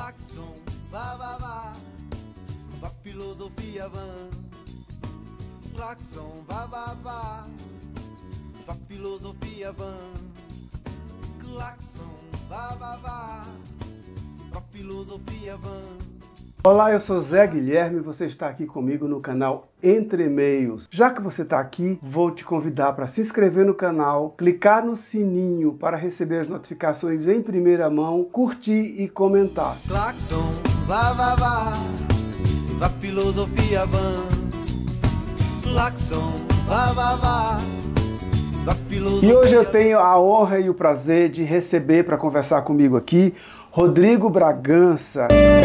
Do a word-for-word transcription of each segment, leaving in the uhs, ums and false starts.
Claxon, vá, vá, vá, vá filosofia van. Claxon, vá, vá, vá, vá filosofia van. Claxon, vá, vá, vá, vá filosofia van. Olá, eu sou Zé Guilherme e você está aqui comigo no canal Entre Meios. Já que você está aqui, vou te convidar para se inscrever no canal, clicar no sininho para receber as notificações em primeira mão, curtir e comentar. Claxon, vá, vá, vá, vá filosofia van. Claxon, vá, vá, vá, vá filosofia. E hoje eu tenho a honra e o prazer de receber para conversar comigo aqui Rodrigo Bragança.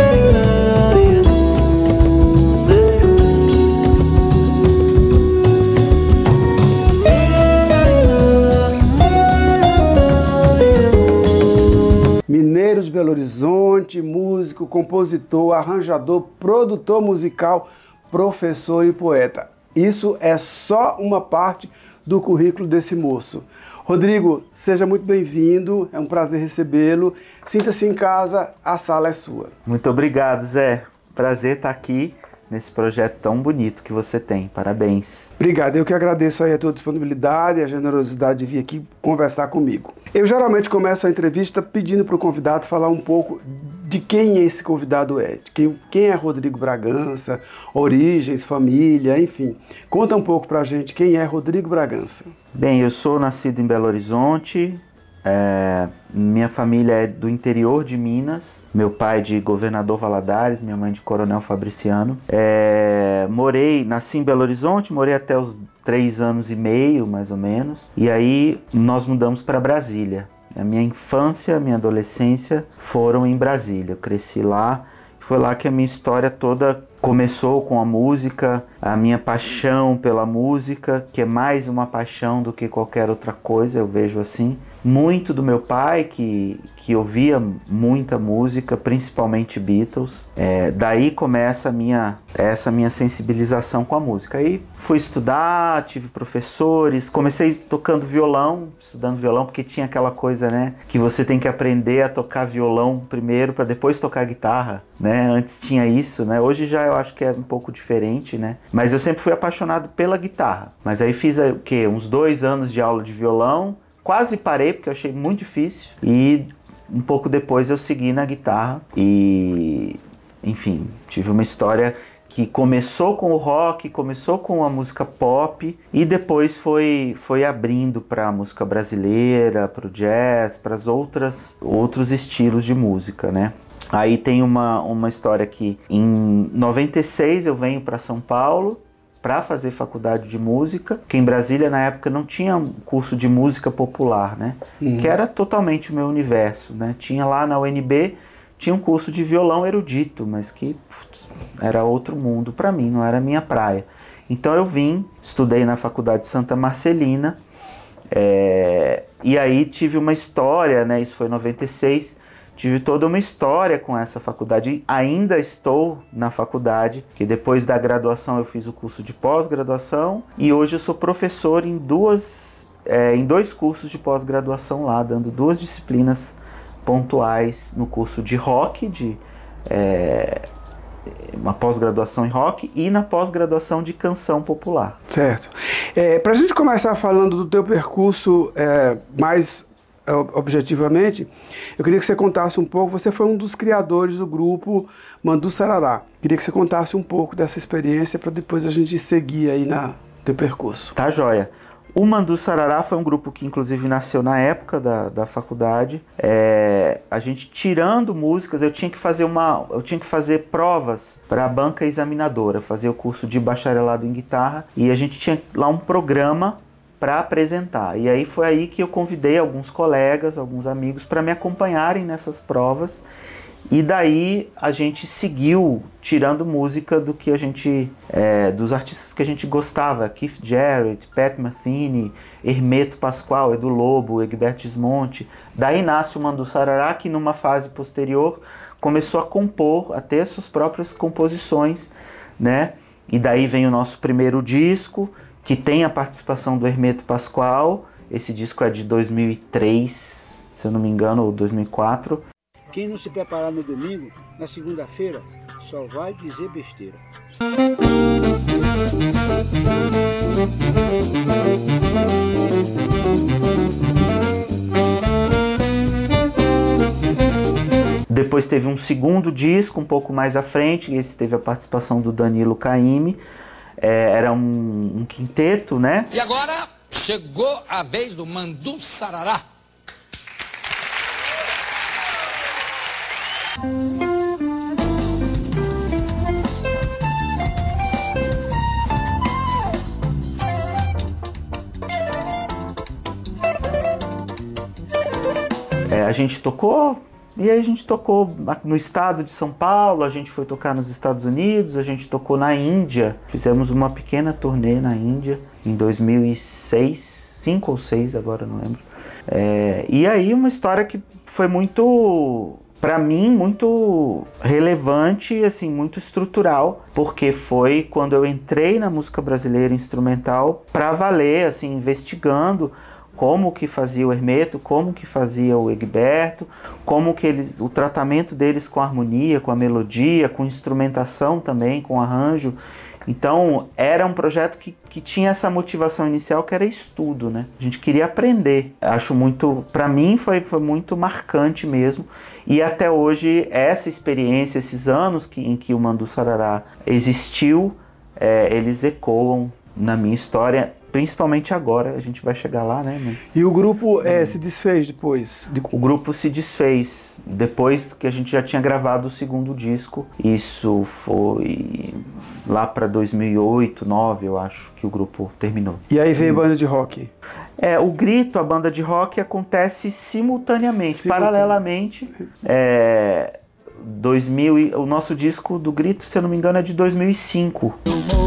Mineiro de Belo Horizonte, músico, compositor, arranjador, produtor musical, professor e poeta. Isso é só uma parte do currículo desse moço. Rodrigo, seja muito bem-vindo, é um prazer recebê-lo. Sinta-se em casa, a sala é sua. Muito obrigado, Zé. Prazer estar aqui nesse projeto tão bonito que você tem. Parabéns. Obrigado, eu que agradeço aí a tua disponibilidade e a generosidade de vir aqui conversar comigo. Eu geralmente começo a entrevista pedindo para o convidado falar um pouco de quem esse convidado é, de quem, quem é Rodrigo Bragança, origens, família, enfim. Conta um pouco pra gente quem é Rodrigo Bragança. Bem, eu sou nascido em Belo Horizonte, é, minha família é do interior de Minas, meu pai de Governador Valadares, minha mãe de Coronel Fabriciano. É, morei, nasci em Belo Horizonte, morei até os três anos e meio, mais ou menos, e aí nós mudamos para Brasília. A minha infância, a minha adolescência foram em Brasília. Eu cresci lá, foi lá que a minha história toda começou com a música, a minha paixão pela música, que é mais uma paixão do que qualquer outra coisa, eu vejo assim. Muito do meu pai, que, que ouvia muita música, principalmente Beatles. É, daí começa a minha, essa minha sensibilização com a música. Aí fui estudar, tive professores, comecei tocando violão, estudando violão, porque tinha aquela coisa, né, que você tem que aprender a tocar violão primeiro para depois tocar guitarra, né? Antes tinha isso, né? Hoje já eu acho que é um pouco diferente, né? Mas eu sempre fui apaixonado pela guitarra. Mas aí fiz o quê? Uns dois anos de aula de violão. Quase parei porque eu achei muito difícil e um pouco depois eu segui na guitarra e, enfim, tive uma história que começou com o rock, começou com a música pop e depois foi, foi abrindo para a música brasileira, para o jazz, para as outras outros estilos de música, né? Aí tem uma, uma história que em noventa e seis eu venho para São Paulo para fazer faculdade de música, que em Brasília na época não tinha um curso de música popular, né? Uhum. Que era totalmente o meu universo, né? Tinha lá na U N B, tinha um curso de violão erudito, mas que putz, era outro mundo para mim, não era minha praia. Então eu vim, estudei na Faculdade Santa Marcelina, é, e aí tive uma história, né? Isso foi em noventa e seis, tive toda uma história com essa faculdade, ainda estou na faculdade, que depois da graduação eu fiz o curso de pós-graduação e hoje eu sou professor em, duas, é, em dois cursos de pós-graduação lá, dando duas disciplinas pontuais no curso de rock, de é, uma pós-graduação em rock e na pós-graduação de canção popular. Certo. É, para a gente começar falando do teu percurso é, mais objetivamente, eu queria que você contasse um pouco, você foi um dos criadores do grupo Mandu Sarará. Queria que você contasse um pouco dessa experiência para depois a gente seguir aí no teu percurso. Tá joia. O Mandu Sarará foi um grupo que inclusive nasceu na época da, da faculdade. É, a gente tirando músicas, eu tinha que fazer uma, eu tinha que fazer provas para a banca examinadora, fazer o curso de bacharelado em guitarra e a gente tinha lá um programa para apresentar. E aí foi aí que eu convidei alguns colegas, alguns amigos para me acompanharem nessas provas. E daí a gente seguiu tirando música do que a gente, é, dos artistas que a gente gostava, Keith Jarrett, Pat Metheny, Hermeto Pascoal, Edu Lobo, Egberto Gismonti. Daí nasce o Mandu Sarará, que numa fase posterior começou a compor, a ter suas próprias composições, né? E daí vem o nosso primeiro disco, que tem a participação do Hermeto Pascoal. Esse disco é de dois mil e três, se eu não me engano, ou dois mil e quatro. Quem não se preparar no domingo na segunda-feira só vai dizer besteira. Depois teve um segundo disco, um pouco mais à frente, esse teve a participação do Danilo Caymmi. É, era um, um quinteto, né? E agora chegou a vez do Mandu Sarará. É, a gente tocou, e aí a gente tocou no estado de São Paulo, a gente foi tocar nos Estados Unidos, a gente tocou na Índia, fizemos uma pequena turnê na Índia em dois mil e seis, cinco ou seis, agora não lembro. É, e aí uma história que foi muito, para mim, muito relevante, assim, muito estrutural, porque foi quando eu entrei na música brasileira instrumental para valer, assim, investigando como que fazia o Hermeto, como que fazia o Egberto, como que eles, o tratamento deles com a harmonia, com a melodia, com instrumentação também, com arranjo. Então era um projeto que, que tinha essa motivação inicial, que era estudo, né? A gente queria aprender. Acho muito, para mim foi, foi muito marcante mesmo. E até hoje essa experiência, esses anos que, em que o Mandu Sarará existiu, é, eles ecoam na minha história. Principalmente agora, a gente vai chegar lá, né? Mas... E o grupo é, se desfez depois? De... O grupo se desfez depois que a gente já tinha gravado o segundo disco. Isso foi lá para dois mil e oito, dois mil e nove, eu acho, que o grupo terminou. E aí veio a banda de rock? É, o Grito, a banda de rock, acontece simultaneamente, Simultâneo. paralelamente. É, dois mil, o nosso disco do Grito, se eu não me engano, é de dois mil e cinco.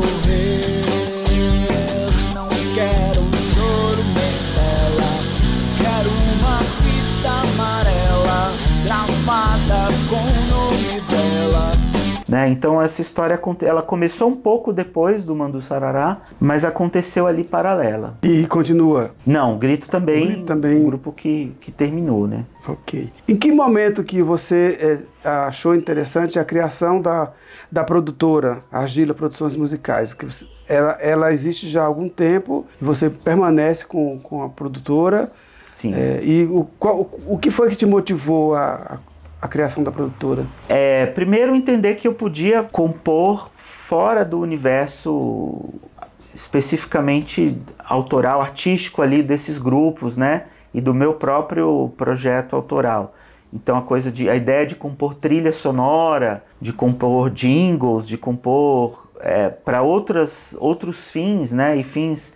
Né? Então essa história ela começou um pouco depois do Mandu Sarará, mas aconteceu ali paralela. E continua? Não, o Grito também, o Grito também... um grupo que, que terminou, né? Ok. Em que momento que você é, achou interessante a criação da, da produtora Argila Produções Musicais? Que você, ela, ela existe já há algum tempo, você permanece com, com a produtora. Sim. É, e o, qual, o que foi que te motivou a, a a criação da produtora? É, primeiro entender que eu podia compor fora do universo especificamente autoral, artístico ali desses grupos, né? E do meu próprio projeto autoral. Então a coisa de, a ideia de compor trilha sonora, de compor jingles, de compor é, para outras outros fins, né? E fins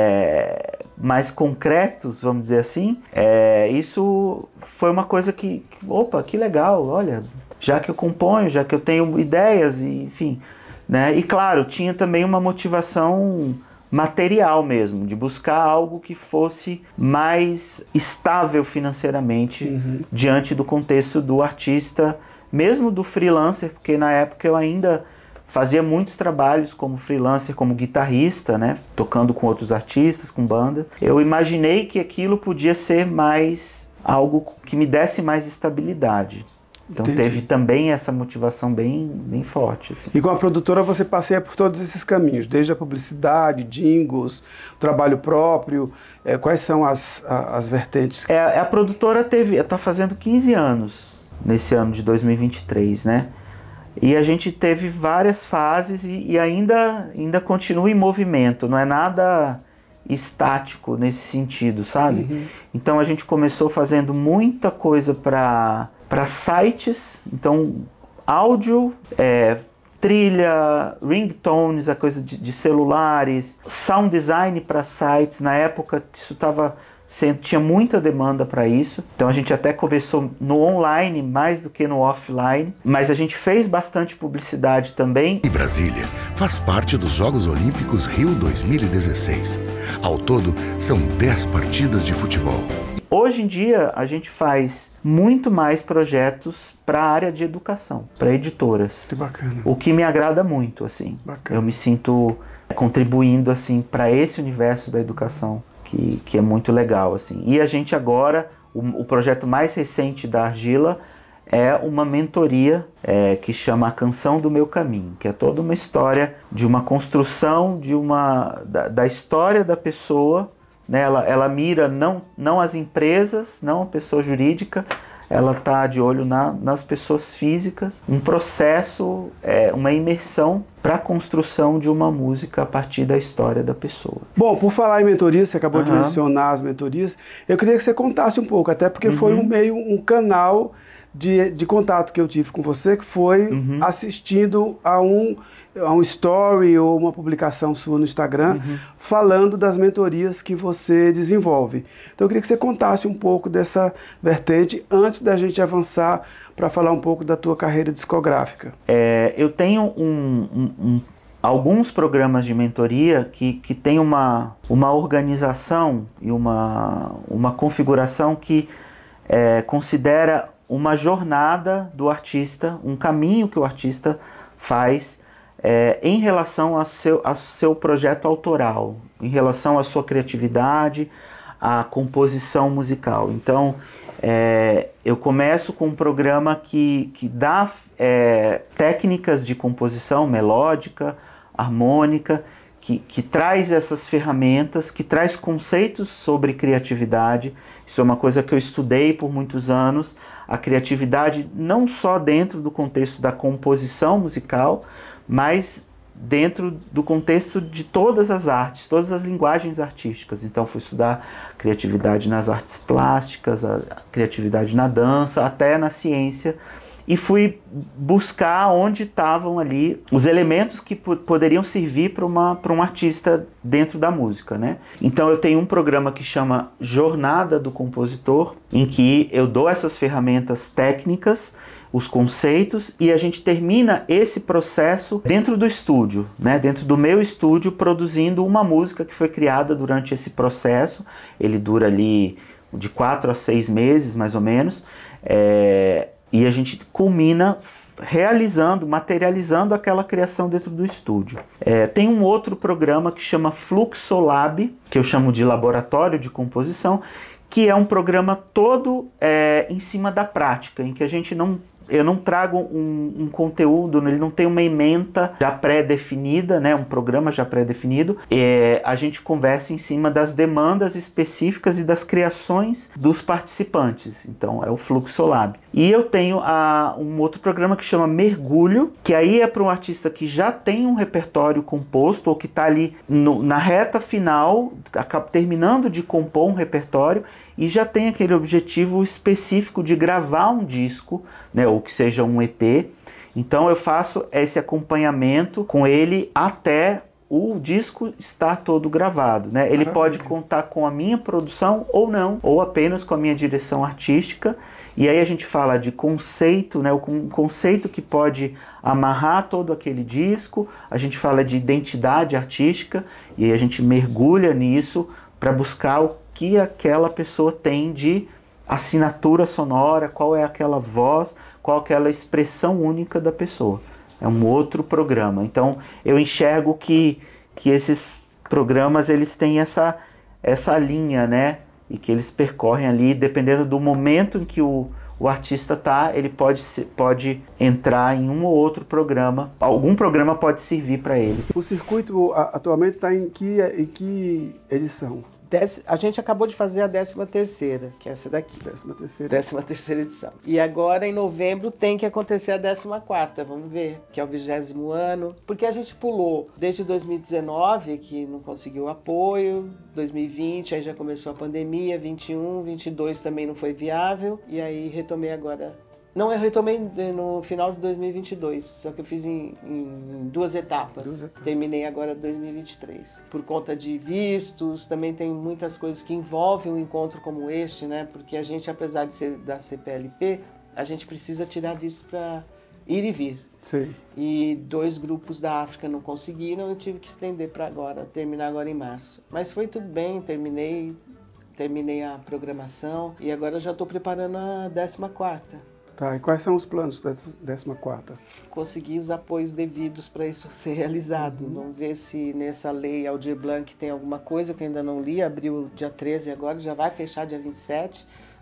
é, mais concretos, vamos dizer assim, é, isso foi uma coisa que, que, opa, que legal, olha, já que eu componho, já que eu tenho ideias, e, enfim, né? E claro, tinha também uma motivação material mesmo, de buscar algo que fosse mais estável financeiramente uhum. diante do contexto do artista, mesmo do freelancer, porque na época eu ainda fazia muitos trabalhos como freelancer, como guitarrista, né? Tocando com outros artistas, com banda. Eu imaginei que aquilo podia ser mais algo que me desse mais estabilidade. Então Entendi. Teve também essa motivação bem, bem forte. Assim. E com a produtora você passeia por todos esses caminhos, desde a publicidade, jingles, trabalho próprio, é, quais são as, a, as vertentes? É, a produtora teve, está fazendo quinze anos nesse ano de dois mil e vinte e três, né? E a gente teve várias fases e, e ainda, ainda continua em movimento, não é nada estático nesse sentido, sabe? Uhum. Então a gente começou fazendo muita coisa para para sites, então áudio, é, trilha, ringtones, a coisa de, de celulares, sound design para sites. Na época isso estava tinha muita demanda para isso, então a gente até começou no online mais do que no offline, mas a gente fez bastante publicidade também. E Brasília faz parte dos Jogos Olímpicos Rio dois mil e dezesseis. Ao todo, são dez partidas de futebol. Hoje em dia a gente faz muito mais projetos para a área de educação, para editoras. Que bacana. O que me agrada muito, assim. Bacana. Eu me sinto contribuindo assim para esse universo da educação. Que, que é muito legal, assim. E a gente agora, o, o projeto mais recente da Argila é uma mentoria é, que chama A Canção do Meu Caminho, que é toda uma história de uma construção de uma, da, da história da pessoa, né? Ela, ela mira não, não as empresas, não a pessoa jurídica, ela está de olho na, nas pessoas físicas, um processo, é, uma imersão para a construção de uma música a partir da história da pessoa. Bom, por falar em mentorias, você acabou Uhum. de mencionar as mentorias, eu queria que você contasse um pouco, até porque Uhum. foi um meio, um canal de, de contato que eu tive com você, que foi Uhum. assistindo a um, a um story ou uma publicação sua no Instagram, Uhum. falando das mentorias que você desenvolve. Então eu queria que você contasse um pouco dessa vertente antes da gente avançar para falar um pouco da tua carreira discográfica. É, eu tenho um, um, um, alguns programas de mentoria que, que tem uma, uma organização e uma, uma configuração que é, considera uma jornada do artista, um caminho que o artista faz é, em relação ao seu, ao seu projeto autoral, em relação à sua criatividade, à composição musical. Então, é, eu começo com um programa que, que dá é, técnicas de composição melódica, harmônica, que, que traz essas ferramentas, que traz conceitos sobre criatividade. Isso é uma coisa que eu estudei por muitos anos, a criatividade não só dentro do contexto da composição musical, mas dentro do contexto de todas as artes, todas as linguagens artísticas. Então fui estudar criatividade nas artes plásticas, a criatividade na dança, até na ciência, e fui buscar onde estavam ali os elementos que poderiam servir para uma, para um artista dentro da música, né? Então eu tenho um programa que chama Jornada do Compositor, em que eu dou essas ferramentas técnicas, os conceitos, e a gente termina esse processo dentro do estúdio, né? Dentro do meu estúdio, produzindo uma música que foi criada durante esse processo. Ele dura ali de quatro a seis meses, mais ou menos, é... e a gente culmina realizando, materializando aquela criação dentro do estúdio. É, tem um outro programa que chama Fluxolab, que eu chamo de Laboratório de Composição, que é um programa todo é, em cima da prática, em que a gente não... Eu não trago um, um conteúdo, ele não tem uma ementa já pré-definida, né, um programa já pré-definido. É, a gente conversa em cima das demandas específicas e das criações dos participantes. Então é o Fluxolab. E eu tenho a, um outro programa que chama Mergulho, que aí é para um artista que já tem um repertório composto ou que está ali no, na reta final, acaba terminando de compor um repertório, e já tem aquele objetivo específico de gravar um disco, né, ou que seja um E P. Então eu faço esse acompanhamento com ele até o disco estar todo gravado, né? Ele pode contar com a minha produção ou não, ou apenas com a minha direção artística. E aí a gente fala de conceito, né, um conceito que pode amarrar todo aquele disco. A gente fala de identidade artística e aí a gente mergulha nisso para buscar o que aquela pessoa tem de assinatura sonora, qual é aquela voz, qual é aquela expressão única da pessoa. É um outro programa. Então eu enxergo que, que esses programas eles têm essa, essa linha, né? E que eles percorrem ali, dependendo do momento em que o, o artista está, ele pode, pode entrar em um ou outro programa. Algum programa pode servir para ele. O circuito atualmente está em que, em que edição? A gente acabou de fazer a décima terceira, que é essa daqui. Décima terceira. Décima terceira edição. E agora, em novembro, tem que acontecer a décima quarta, vamos ver, que é o vigésimo ano. Porque a gente pulou desde dois mil e dezenove, que não conseguiu apoio, dois mil e vinte, aí já começou a pandemia, vinte e um, vinte e dois também não foi viável, e aí retomei agora... Não, eu retomei no final de dois mil e vinte e dois, só que eu fiz em, em duas etapas. Duas etapas. Terminei agora dois mil e vinte e três. Por conta de vistos, também tem muitas coisas que envolvem um encontro como este, né? Porque a gente, apesar de ser da C P L P, a gente precisa tirar visto para ir e vir. Sim. E dois grupos da África não conseguiram, eu tive que estender para agora, terminar agora em março. Mas foi tudo bem, terminei, terminei a programação e agora já estou preparando a décima quarta. Tá, e quais são os planos da décima quarta? Conseguir os apoios devidos para isso ser realizado. Uhum. Vamos ver se nessa lei Aldir Blanc tem alguma coisa que eu ainda não li. Abriu dia treze agora, já vai fechar dia vinte e sete.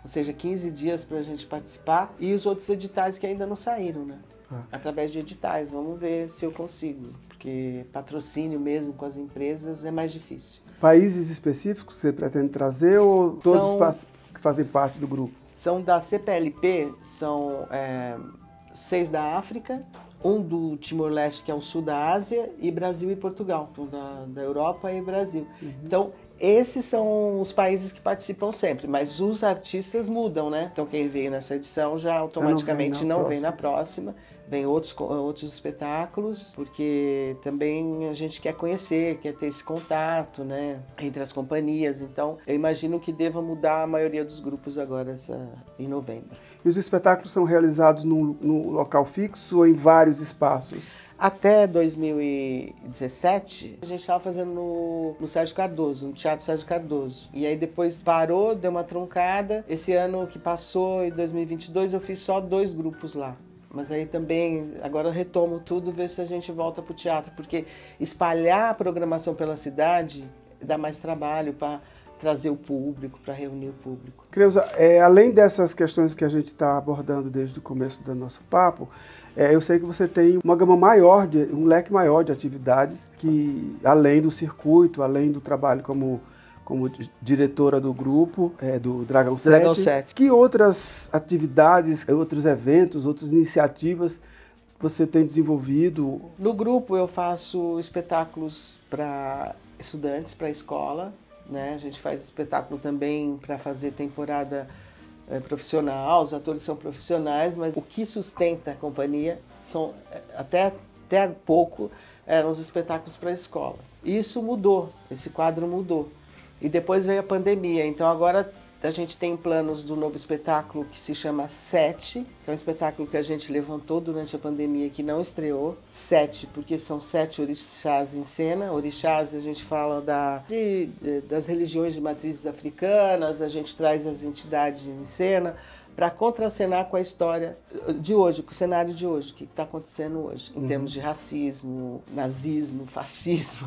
ou seja, quinze dias para a gente participar, e os outros editais que ainda não saíram, né? Ah. Através de editais, vamos ver se eu consigo, porque patrocínio mesmo com as empresas é mais difícil. Países específicos que você pretende trazer ou todos São, os que fazem parte do grupo? São da C P L P, são é, seis da África, um do Timor-Leste, que é o sul da Ásia, e Brasil e Portugal, então da, da Europa e Brasil. Uhum. Então, esses são os países que participam sempre, mas os artistas mudam, né? Então, quem veio nessa edição já automaticamente não vem na próxima, vem outros, outros espetáculos, porque também a gente quer conhecer, quer ter esse contato, né? Entre as companhias. Então, eu imagino que deva mudar a maioria dos grupos agora essa, em novembro. E os espetáculos são realizados num, num local fixo ou em vários espaços? Até dois mil e dezessete, a gente estava fazendo no, no Sérgio Cardoso, no Teatro Sérgio Cardoso. E aí depois parou, deu uma truncada. Esse ano que passou, em dois mil e vinte e dois, eu fiz só dois grupos lá. Mas aí também, agora eu retomo tudo, ver se a gente volta para o teatro. Porque espalhar a programação pela cidade dá mais trabalho para trazer o público, para reunir o público. Creuza, é, além dessas questões que a gente está abordando desde o começo do nosso papo, é, eu sei que você tem uma gama maior, de, um leque maior de atividades que, além do circuito, além do trabalho como, como diretora do grupo, é, do Dragão sete, Dragão sete, que outras atividades, outros eventos, outras iniciativas você tem desenvolvido? No grupo eu faço espetáculos para estudantes, para a escola, né? A gente faz espetáculo também para fazer temporada é, profissional, os atores são profissionais, mas o que sustenta a companhia são, até, até há pouco, eram os espetáculos para escolas. E isso mudou, esse quadro mudou. E depois veio a pandemia, então agora a gente tem planos do novo espetáculo que se chama Sete, que é um espetáculo que a gente levantou durante a pandemia que não estreou. Sete, porque são sete orixás em cena. Orixás, a gente fala da, de, de, das religiões de matrizes africanas, a gente traz as entidades em cena para contracenar com a história de hoje, com o cenário de hoje, o que está acontecendo hoje, em uhum. termos de racismo, nazismo, fascismo,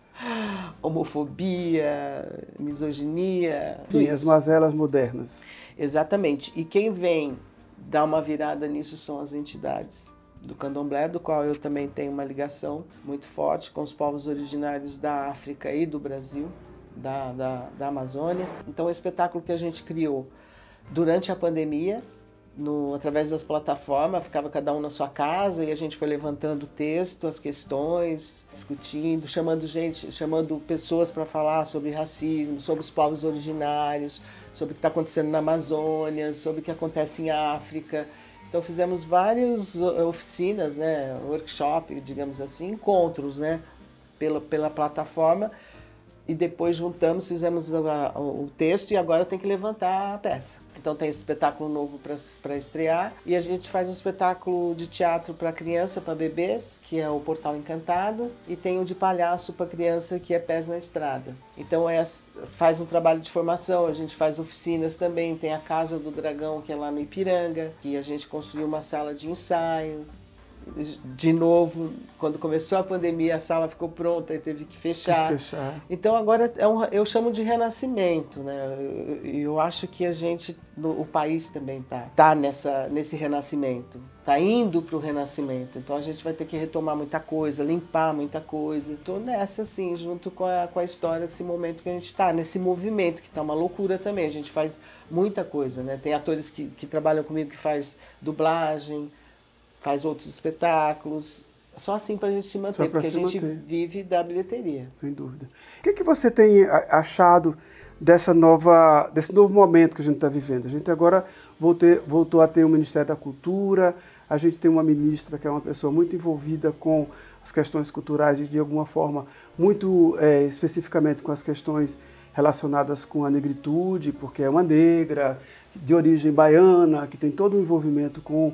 homofobia, misoginia. Sim, as mazelas modernas. Exatamente. E quem vem dar uma virada nisso são as entidades do candomblé, do qual eu também tenho uma ligação muito forte com os povos originários da África e do Brasil, da, da, da Amazônia. Então, o espetáculo que a gente criou durante a pandemia, No, através das plataformas, ficava cada um na sua casa e a gente foi levantando o texto, as questões, discutindo, chamando gente, chamando pessoas para falar sobre racismo, sobre os povos originários, sobre o que está acontecendo na Amazônia, sobre o que acontece em África. Então fizemos várias oficinas, né, workshop, digamos assim, encontros, né, pela, pela plataforma, e depois juntamos, fizemos a, a, o texto e agora tem que levantar a peça. Então tem esse espetáculo novo para estrear e a gente faz um espetáculo de teatro para criança, para bebês, que é o Portal Encantado, e tem o de palhaço para criança, que é Pés na Estrada. Então é, faz um trabalho de formação, a gente faz oficinas também, tem a Casa do Dragão, que é lá no Ipiranga, que a gente construiu uma sala de ensaio. De novo, quando começou a pandemia, a sala ficou pronta e teve que fechar. fechar. Então agora é um, eu chamo de renascimento, né? Eu, eu acho que a gente, o país também tá, tá nessa, nesse renascimento, tá indo para o renascimento. Então a gente vai ter que retomar muita coisa, limpar muita coisa. Tô nessa assim, junto com a, com a história desse momento que a gente tá, nesse movimento que tá uma loucura também. A gente faz muita coisa, né? Tem atores que, que trabalham comigo que faz dublagem, faz outros espetáculos, só assim para a gente se manter, porque a gente manter. vive da bilheteria. Sem dúvida. O que, que você tem achado dessa nova, desse novo momento que a gente está vivendo? A gente agora voltou, voltou a ter o Ministério da Cultura, a gente tem uma ministra que é uma pessoa muito envolvida com as questões culturais e de alguma forma muito é, especificamente com as questões relacionadas com a negritude, porque é uma negra, de origem baiana, que tem todo o envolvimento com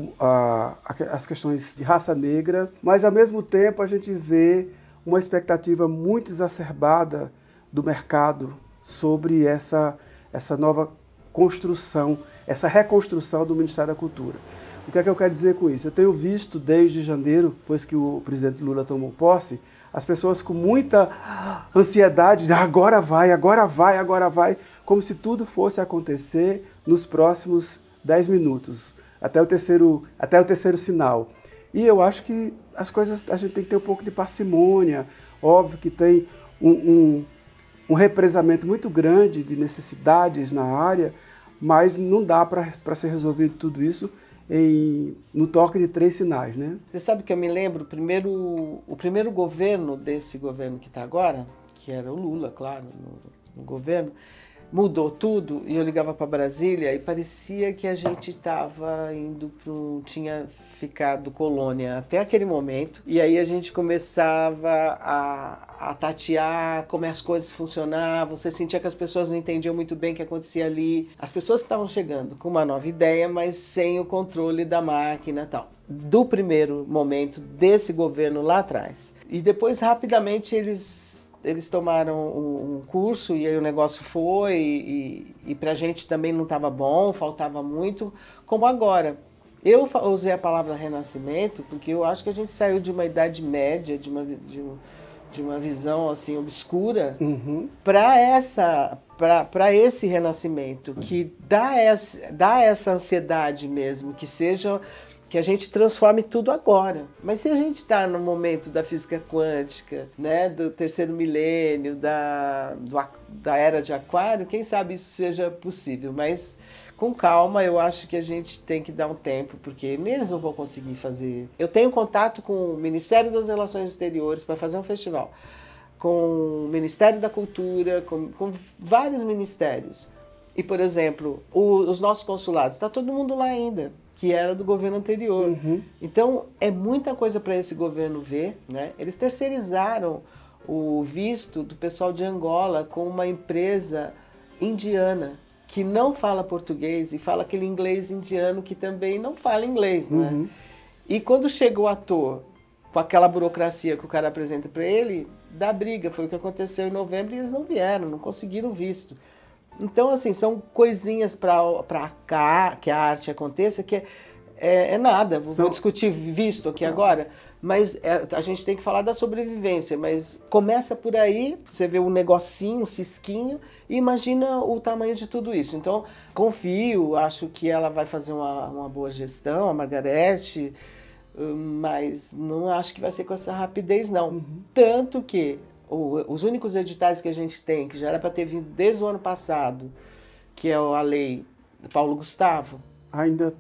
A, as questões de raça negra, mas ao mesmo tempo a gente vê uma expectativa muito exacerbada do mercado sobre essa, essa nova construção, essa reconstrução do Ministério da Cultura. O que é que eu quero dizer com isso? Eu tenho visto desde janeiro, depois que o presidente Lula tomou posse, as pessoas com muita ansiedade, agora vai, agora vai, agora vai, como se tudo fosse acontecer nos próximos dez minutos, até o terceiro, até o terceiro sinal. E eu acho que as coisas, a gente tem que ter um pouco de parcimônia. Óbvio que tem um, um, um represamento muito grande de necessidades na área, mas não dá para ser resolvido tudo isso em, no toque de três sinais, né? Você sabe que eu me lembro, o primeiro, o primeiro governo desse governo que está agora, que era o Lula, claro, no, no governo, mudou tudo e eu ligava para Brasília e parecia que a gente estava indo para um... tinha ficado colônia até aquele momento, e aí a gente começava a, a tatear como as coisas funcionavam, você sentia que as pessoas não entendiam muito bem o que acontecia ali, as pessoas que estavam chegando com uma nova ideia, mas sem o controle da máquina e tal. Do primeiro momento desse governo lá atrás. E depois, rapidamente, eles... eles tomaram um curso e aí o negócio foi, e, e para a gente também não estava bom, faltava muito, como agora. Eu usei a palavra renascimento porque eu acho que a gente saiu de uma idade média, de uma, de, de uma visão assim obscura, uhum. para essa, para esse renascimento, que dá essa, dá essa ansiedade mesmo, que seja... que a gente transforme tudo agora. Mas se a gente está no momento da física quântica, né, do terceiro milênio, da, do, da era de aquário, quem sabe isso seja possível. Mas com calma, eu acho que a gente tem que dar um tempo, porque eles não vão conseguir fazer. Eu tenho contato com o Ministério das Relações Exteriores para fazer um festival, com o Ministério da Cultura, com, com vários ministérios. E, por exemplo, o, os nossos consulados, está todo mundo lá ainda, que era do governo anterior. Uhum. Então, é muita coisa para esse governo ver, né? Eles terceirizaram o visto do pessoal de Angola com uma empresa indiana que não fala português e fala aquele inglês indiano que também não fala inglês, né? Uhum. E quando chega o ator com aquela burocracia que o cara apresenta para ele, dá briga. Foi o que aconteceu em novembro e eles não vieram, não conseguiram visto. Então, assim, são coisinhas para que a arte aconteça que é, é, é nada. Vou são... discutir visto aqui agora, mas é, a gente tem que falar da sobrevivência. Mas começa por aí, você vê um negocinho, um cisquinho, e imagina o tamanho de tudo isso. Então, confio, acho que ela vai fazer uma, uma boa gestão, a Margarete, mas não acho que vai ser com essa rapidez, não. Uhum. Tanto que os únicos editais que a gente tem, que já era para ter vindo desde o ano passado, que é a lei Paulo Gustavo, ainda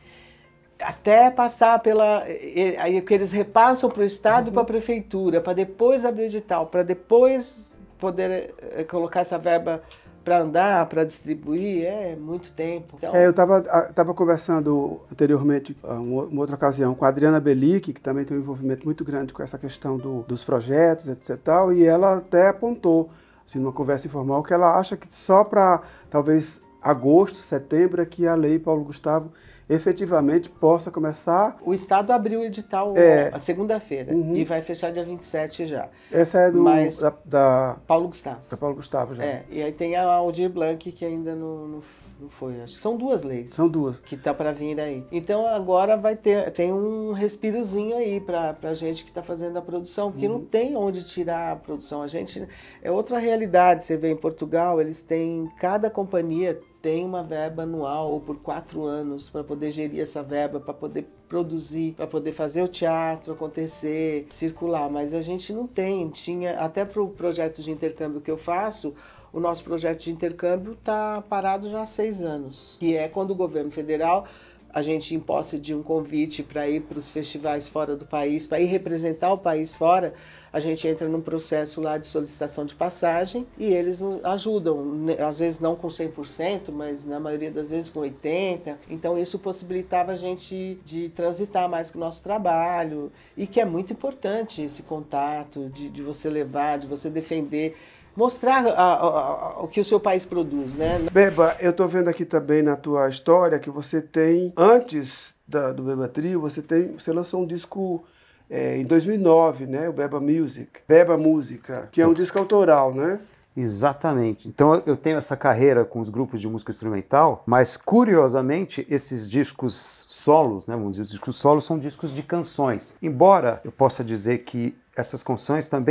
até passar pela... Aí que eles repassam para o Estado, uhum. e para a Prefeitura, para depois abrir o edital, para depois poder colocar essa verba para andar, para distribuir, é muito tempo. Então... É, eu estava tava conversando anteriormente, uma outra ocasião, com a Adriana Belic, que também tem um envolvimento muito grande com essa questão do, dos projetos, etc. Tal, e ela até apontou, assim, numa conversa informal, que ela acha que só para talvez agosto, setembro, é que a lei Paulo Gustavo efetivamente possa começar. O Estado abriu o edital é, a segunda-feira, uhum. e vai fechar dia vinte e sete já. Essa é do Mas, da, da Paulo Gustavo. Da Paulo Gustavo já. É, e aí tem a Aldir Blanc que ainda não, não, não foi. Acho que são duas leis. São duas. Que tá para vir aí. Então agora vai ter tem um respirozinho aí para pra gente que está fazendo a produção, porque uhum. não tem onde tirar a produção. A gente é outra realidade. Você vê em Portugal, eles têm cada companhia tem uma verba anual ou por quatro anos para poder gerir essa verba, para poder produzir, para poder fazer o teatro acontecer, circular. Mas a gente não tem. Tinha até para o projeto de intercâmbio que eu faço, o nosso projeto de intercâmbio está parado já há seis anos, que é quando o governo federal, a gente em posse de um convite para ir para os festivais fora do país, para ir representar o país fora, a gente entra num processo lá de solicitação de passagem e eles nos ajudam, às vezes não com cem por cento, mas na maioria das vezes com oitenta por cento. Então isso possibilitava a gente de transitar mais com o nosso trabalho e que é muito importante esse contato de, de você levar, de você defender, mostrar a, a, a, o que o seu país produz, né? Beba, eu estou vendo aqui também na tua história que você tem, antes da, do Beba Trio, você, tem, você lançou um disco é, em dois mil e nove, né? O Beba Music, Beba Música, que é um disco autoral, né? Exatamente. Então eu tenho essa carreira com os grupos de música instrumental, mas curiosamente esses discos solos, né, vamos dizer, os discos solos são discos de canções. Embora eu possa dizer que essas canções também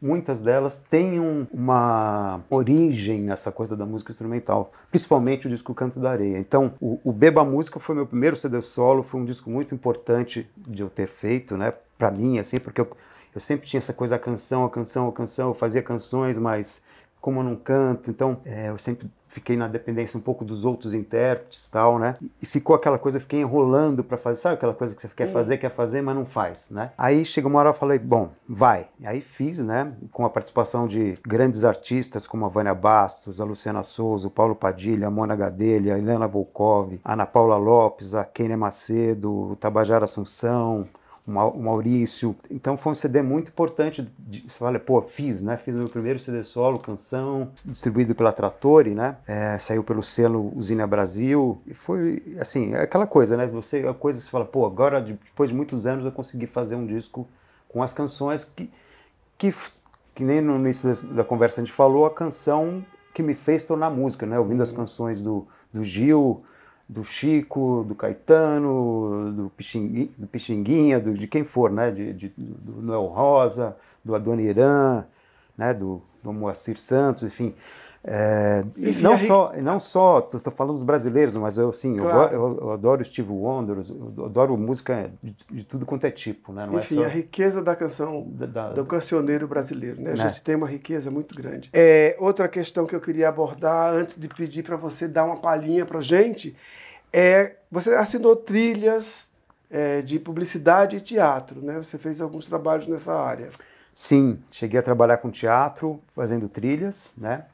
muitas delas têm um, uma origem nessa coisa da música instrumental, principalmente o disco Canto da Areia. Então, o, o Beba Música foi meu primeiro C D solo, foi um disco muito importante de eu ter feito, né, para mim, assim, porque eu, eu sempre tinha essa coisa, a canção, a canção, a canção, eu fazia canções, mas como eu não canto, então é, eu sempre fiquei na dependência um pouco dos outros intérpretes e tal, né? E ficou aquela coisa, eu fiquei enrolando para fazer, sabe aquela coisa que você quer fazer, quer fazer, mas não faz, né? Aí chegou uma hora eu falei, bom, vai. E aí fiz, né? Com a participação de grandes artistas como a Vânia Bastos, a Luciana Souza, o Paulo Padilha, a Mona Gadelha, a Helena Volkov, a Ana Paula Lopes, a Kênia Macedo, o Tabajara Assunção, o Maurício. Então foi um C D muito importante. De, você fala, pô, fiz, né? Fiz o meu primeiro C D solo, canção, distribuído pela Trattori, né? É, saiu pelo selo Usina Brasil. E foi, assim, é aquela coisa, né? Você, a coisa que você fala, pô, agora, depois de muitos anos, eu consegui fazer um disco com as canções que, que, que nem no início da conversa a gente falou, a canção que me fez tornar música, né? Ouvindo as canções do, do Gil, do Chico, do Caetano, do Pixinguinha, do Pixinguinha do, de quem for, né? De, de, do Noel Rosa, do Adoniran, né? do, do Moacir Santos, enfim. É, enfim não, só, não só, estou falando dos brasileiros, mas eu, assim, claro. eu, eu, eu adoro Steve Wonder, eu adoro música de, de tudo quanto é tipo. Né? Não enfim, é só... a riqueza da canção, da, da, do cancioneiro brasileiro, né? A né? gente tem uma riqueza muito grande. É, outra questão que eu queria abordar, antes de pedir para você dar uma palhinha para a gente, é, você assinou trilhas é, de publicidade e teatro, né? Você fez alguns trabalhos nessa área. Sim, cheguei a trabalhar com teatro, fazendo trilhas, né?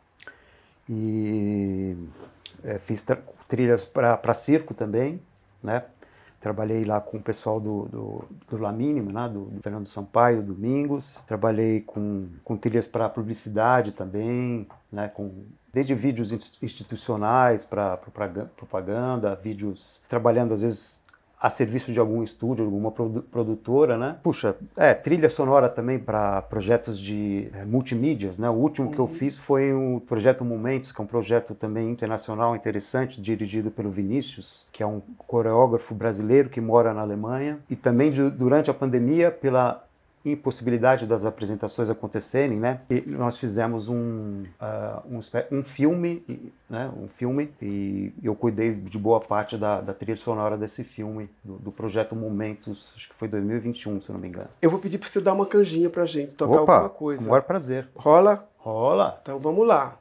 E é, fiz trilhas para circo também, né? Trabalhei lá com o pessoal do, do, do La Mínima, né? do, do Fernando Sampaio, Domingos. Trabalhei com, com trilhas para publicidade também, né? Com, desde vídeos institucionais para propaganda, vídeos trabalhando às vezes a serviço de algum estúdio, alguma produtora, né? Puxa, é, trilha sonora também para projetos de é, multimídias, né? O último uhum. que eu fiz foi o projeto Momentos, que é um projeto também internacional interessante, dirigido pelo Vinícius, que é um coreógrafo brasileiro que mora na Alemanha, e também de, durante a pandemia, pela impossibilidade das apresentações acontecerem, né? E nós fizemos um, uh, um, um filme, né? Um filme, e eu cuidei de boa parte da, da trilha sonora desse filme, do, do projeto Momentos, acho que foi dois mil e vinte e um, se eu não me engano. Eu vou pedir para você dar uma canjinha pra gente, tocar Opa, alguma coisa. Com o maior prazer. Rola? Rola. Então vamos lá.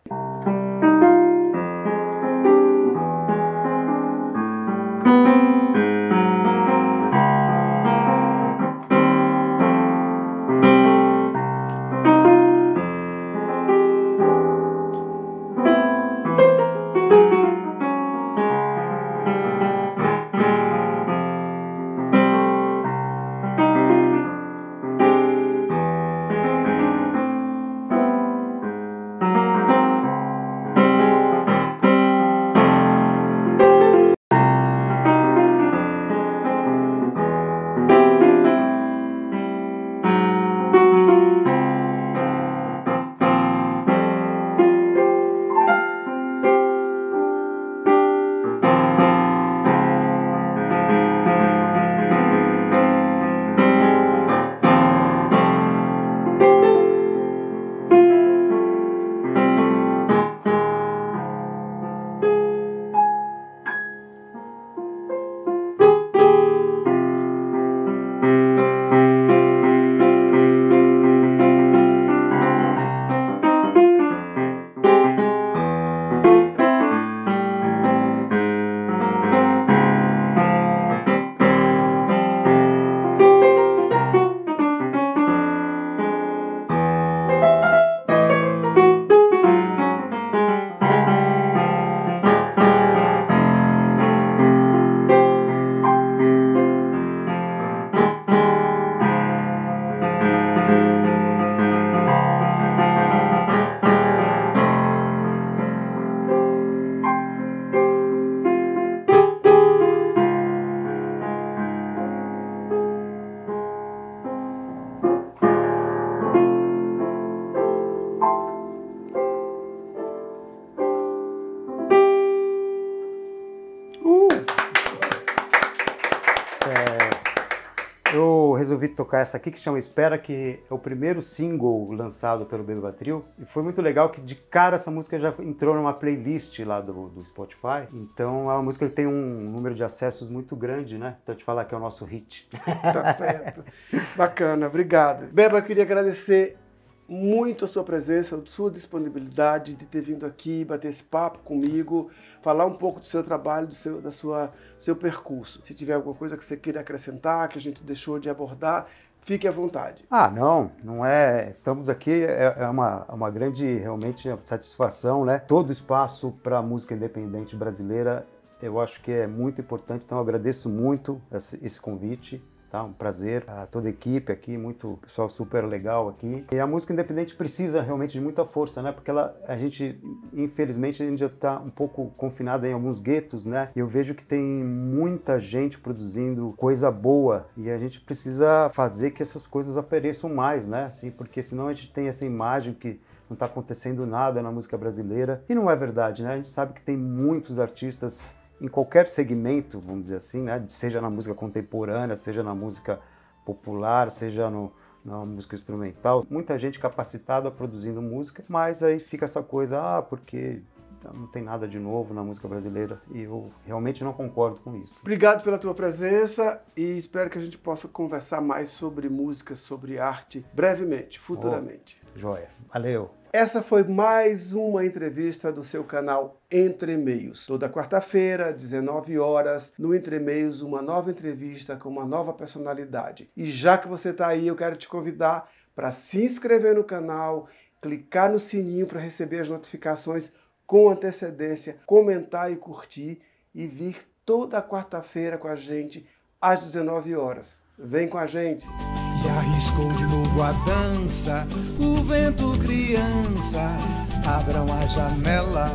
Eu resolvi tocar essa aqui que chama Espera, que é o primeiro single lançado pelo Beba Trio. E foi muito legal que de cara essa música já entrou numa playlist lá do, do Spotify. Então é uma música que tem um número de acessos muito grande, né? Então te falar que é o nosso hit. Tá certo. Bacana, obrigado. Beba, eu queria agradecer muito a sua presença, a sua disponibilidade de ter vindo aqui, bater esse papo comigo, falar um pouco do seu trabalho, do seu, da sua, do seu percurso. Se tiver alguma coisa que você queira acrescentar, que a gente deixou de abordar, fique à vontade. Ah, não, não é. Estamos aqui, é, é uma, uma grande, realmente, satisfação, né? Todo espaço para a música independente brasileira, eu acho que é muito importante, então eu agradeço muito esse, esse convite. Tá, um prazer, a toda a equipe aqui, muito pessoal super legal aqui. E a música independente precisa realmente de muita força, né? Porque ela, a gente, infelizmente, a gente já está um pouco confinado em alguns guetos, né? E eu vejo que tem muita gente produzindo coisa boa e a gente precisa fazer que essas coisas apareçam mais, né? Assim, porque senão a gente tem essa imagem que não está acontecendo nada na música brasileira. E não é verdade, né? A gente sabe que tem muitos artistas em qualquer segmento, vamos dizer assim, né? Seja na música contemporânea, seja na música popular, seja no, na música instrumental. Muita gente capacitada produzindo música, mas aí fica essa coisa, ah, porque não tem nada de novo na música brasileira, e eu realmente não concordo com isso. Obrigado pela tua presença e espero que a gente possa conversar mais sobre música, sobre arte, brevemente, futuramente. Oh, joia. Valeu. Essa foi mais uma entrevista do seu canal Entre Meios. Toda quarta-feira, dezenove horas, no Entre Meios, uma nova entrevista com uma nova personalidade. E já que você está aí, eu quero te convidar para se inscrever no canal, clicar no sininho para receber as notificações com antecedência, comentar e curtir e vir toda quarta-feira com a gente às dezenove horas. Vem com a gente! E arriscou de novo a dança, o vento criança, abram as janelas,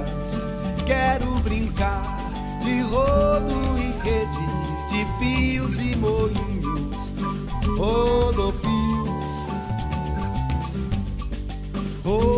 quero brincar de rodo e rede, de pios e moinhos, rodopios, rodopios.